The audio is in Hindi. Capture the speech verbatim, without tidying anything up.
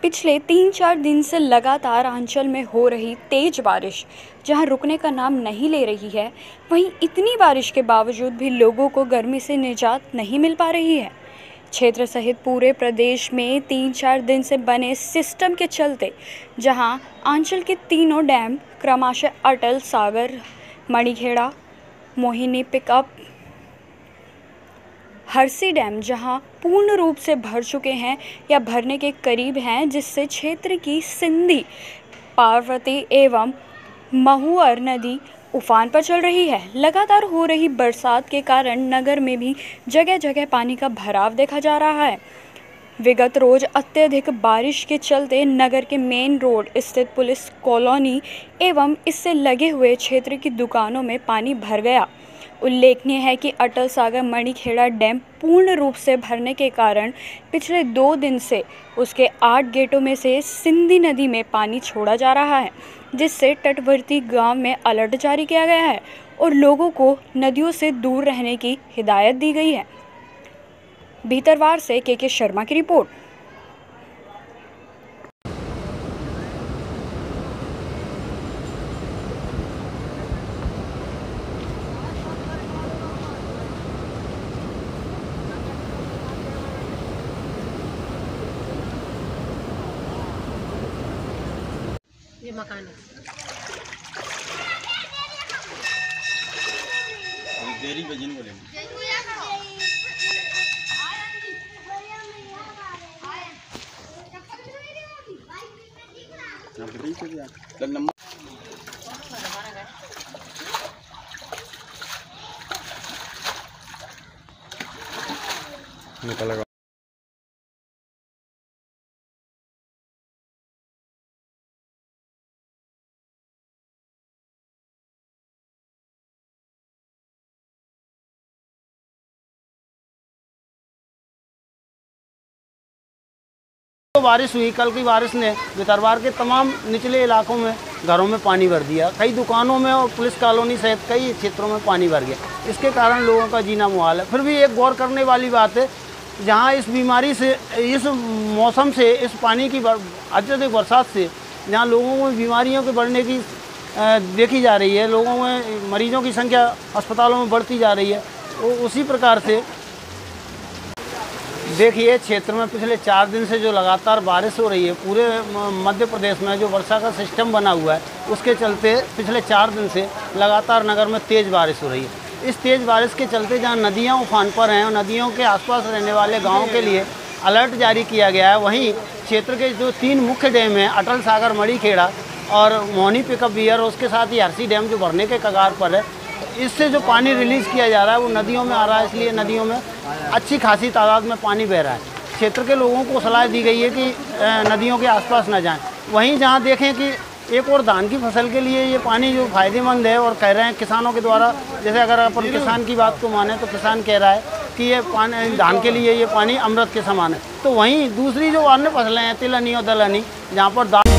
पिछले तीन चार दिन से लगातार आंचल में हो रही तेज बारिश जहां रुकने का नाम नहीं ले रही है, वहीं इतनी बारिश के बावजूद भी लोगों को गर्मी से निजात नहीं मिल पा रही है। क्षेत्र सहित पूरे प्रदेश में तीन चार दिन से बने सिस्टम के चलते जहां आंचल के तीनों डैम क्रमशः अटल, सागर, मणिखेड़ा, मोहिनी पिकअप, हरसी डैम जहां पूर्ण रूप से भर चुके हैं या भरने के करीब हैं, जिससे क्षेत्र की सिंधी, पार्वती एवं महुअर नदी उफान पर चल रही है। लगातार हो रही बरसात के कारण नगर में भी जगह जगह पानी का भराव देखा जा रहा है। विगत रोज अत्यधिक बारिश के चलते नगर के मेन रोड स्थित पुलिस कॉलोनी एवं इससे लगे हुए क्षेत्र की दुकानों में पानी भर गया। उल्लेखनीय है कि अटल, सागर, मणिखेड़ा डैम पूर्ण रूप से भरने के कारण पिछले दो दिन से उसके आठ गेटों में से सिंधी नदी में पानी छोड़ा जा रहा है, जिससे तटवर्ती गांव में अलर्ट जारी किया गया है और लोगों को नदियों से दूर रहने की हिदायत दी गई है। भीतरवार से के के शर्मा की रिपोर्ट। ये मकान है। देरी बजन बोलेंगे। निकल तो बारिश हुई, कल की बारिश ने भितरवार के तमाम निचले इलाकों में घरों में पानी भर दिया। कई दुकानों में और पुलिस कॉलोनी सहित कई क्षेत्रों में पानी भर गया। इसके कारण लोगों का जीना मुहाल है। फिर भी एक गौर करने वाली बात है, जहां इस बीमारी से, इस मौसम से, इस पानी की अत्यधिक बरसात से जहां लोगों में बीमारियों के बढ़ने की देखी जा रही है, लोगों में मरीजों की संख्या अस्पतालों में बढ़ती जा रही है, उसी प्रकार से देखिए क्षेत्र में पिछले चार दिन से जो लगातार बारिश हो रही है, पूरे मध्य प्रदेश में जो वर्षा का सिस्टम बना हुआ है, उसके चलते पिछले चार दिन से लगातार नगर में तेज़ बारिश हो रही है। इस तेज़ बारिश के चलते जहां नदियां उफान पर हैं और नदियों के आसपास रहने वाले गांवों के लिए अलर्ट जारी किया गया है, वहीं क्षेत्र के जो तीन मुख्य डैम हैं, अटल, सागर, मणिखेड़ा और मोहिनी पिकअप बियर, और उसके साथ ही हरसी डैम जो भरने के कगार पर है, इससे जो पानी रिलीज़ किया जा रहा है वो नदियों में आ रहा है। इसलिए नदियों में अच्छी खासी तादाद में पानी बह रहा है। क्षेत्र के लोगों को सलाह दी गई है कि नदियों के आसपास न जाएं। वहीं जहां देखें कि एक और धान की फसल के लिए ये पानी जो फ़ायदेमंद है, और कह रहे हैं किसानों के द्वारा, जैसे अगर अपन किसान की बात को माने तो किसान कह रहा है कि ये पानी धान के लिए ये पानी अमृत के समान है। तो वहीं दूसरी जो अन्य फसलें हैं, तिलहनी और दलहनी, जहाँ पर दाल